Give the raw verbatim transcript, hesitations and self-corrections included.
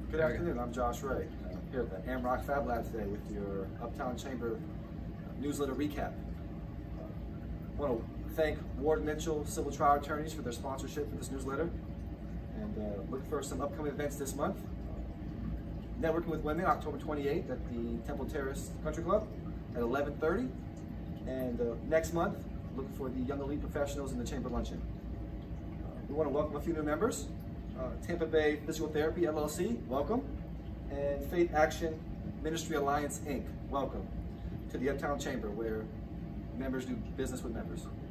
Good afternoon, I'm Josh Ray, uh, here at the Amrock Fab Lab today with your Uptown Chamber newsletter recap. I want to thank Ward Mitchell Civil Trial Attorneys for their sponsorship for this newsletter, and uh, look for some upcoming events this month. Networking with Women, October twenty-eighth at the Temple Terrace Country Club at eleven thirty, and uh, next month, look for the Young Elite Professionals in the Chamber Luncheon. Uh, we want to welcome a few new members. Uh, Tampa Bay Physical Therapy L L C, welcome. And Faith Action Ministry Alliance Incorporated, welcome to the Uptown Chamber, where members do business with members.